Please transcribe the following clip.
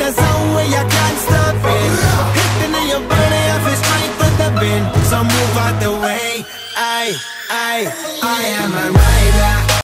the zone where you can't stop it. Hitting in your body, I feel straight for the bin. So move out the way. I am a rider.